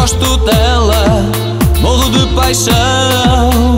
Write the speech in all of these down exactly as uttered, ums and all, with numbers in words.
gosto dela, morro de paixão.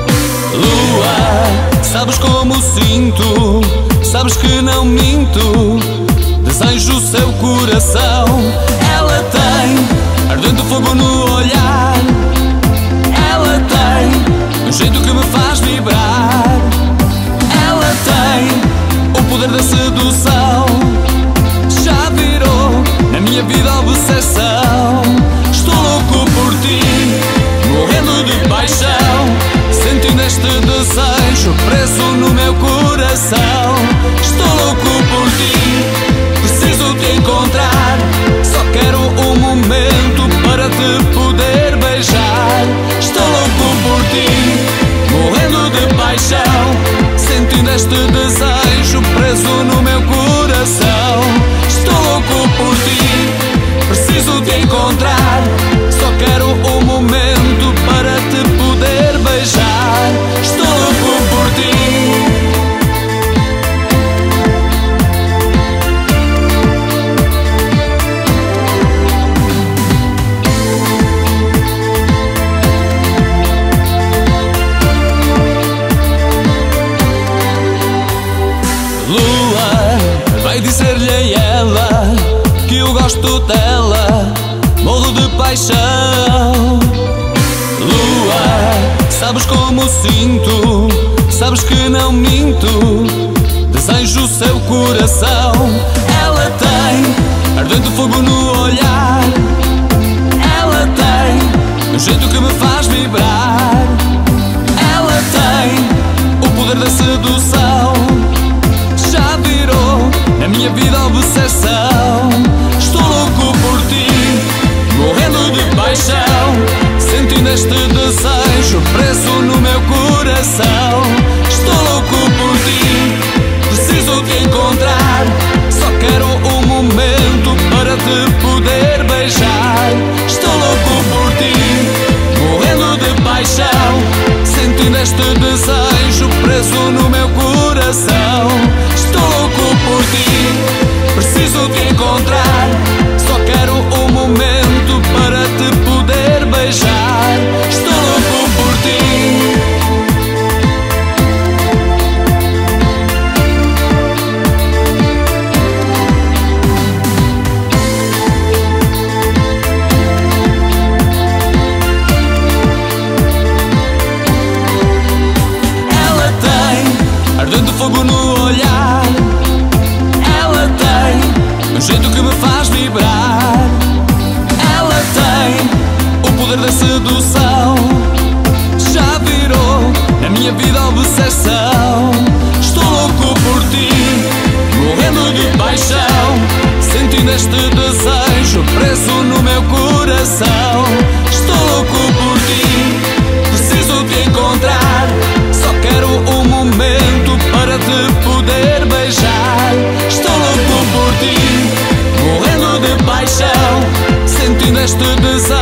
Lua, sabes como sinto, sabes que não minto, desejo o seu coração. Ela tem ardente fogo no olhar, ela tem um jeito que me faz vibrar, ela tem o poder da sedução, já virou na minha vida a obsessão. Estou louco por ti, morrendo de paixão, sentindo este desejo preso no meu coração. Estou louco por ti, preciso te encontrar, só quero um momento para te poder beijar. Estou louco por ti, morrendo de paixão, sentindo este desejo preso no meu coração. Estou louco por ti, preciso te encontrar, só quero um momento para te poder beijar. Estou louco por ti. Lua, vai dizer-lhe a ela que eu gosto dela, morro de paixão. Lua, sabes como sinto, sabes que não minto, desejo o seu coração. Ela tem ardente fogo no olhar, ela tem um jeito que me faz vibrar, ela tem o poder da sedução, já virou na minha vida a obsessão. Estou louco por ti, morrendo de paixão, sentindo este desejo preso no meu coração. Estou louco por ti, preciso te encontrar, só quero um momento para te poder beijar. Estou louco por ti, morrendo de paixão, sentindo este desejo preso no meu coração. Estou louco por ti, preciso te encontrar, só quero um momento para te poder beijar. Estou louco por ti. Ela tem ardente fogo no olhar, ela tem um jeito que me faz vibrar, ela tem o poder da sedução, já virou na minha vida a obsessão. Estou louco por ti, morrendo de paixão, sentindo este desejo preso no meu coração. Estou louco por ti, preciso te encontrar, só quero um momento para te poder beijar. Estou louco por ti, morrendo de paixão, sentindo este desejo